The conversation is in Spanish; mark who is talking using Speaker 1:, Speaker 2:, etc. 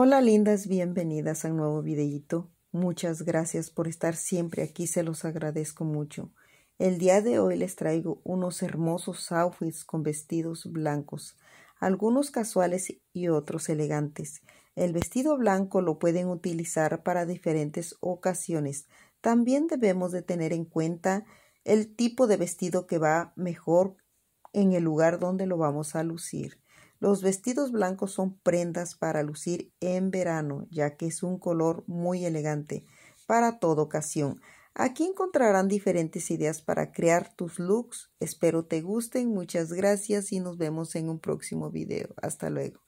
Speaker 1: Hola lindas, bienvenidas a un nuevo videíto. Muchas gracias por estar siempre aquí, se los agradezco mucho. El día de hoy les traigo unos hermosos outfits con vestidos blancos, algunos casuales y otros elegantes. El vestido blanco lo pueden utilizar para diferentes ocasiones. También debemos de tener en cuenta el tipo de vestido que va mejor en el lugar donde lo vamos a lucir. Los vestidos blancos son prendas para lucir en verano, ya que es un color muy elegante para toda ocasión. Aquí encontrarán diferentes ideas para crear tus looks. Espero te gusten. Muchas gracias y nos vemos en un próximo video. Hasta luego.